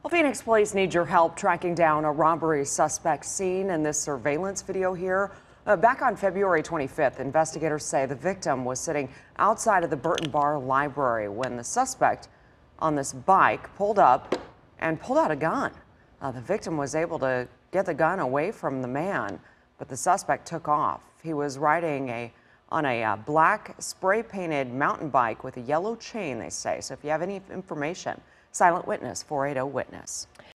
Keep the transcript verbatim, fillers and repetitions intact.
Well, Phoenix police need your help tracking down a robbery suspect seen in this surveillance video here. Uh, back on February twenty-fifth, investigators say the victim was sitting outside of the Burton Barr Library when the suspect on this bike pulled up and pulled out a gun. Uh, the victim was able to get the gun away from the man, but the suspect took off. He was riding a on a uh, black spray-painted mountain bike with a yellow chain, they say. So if you have any information, silent witness, four eight zero witness.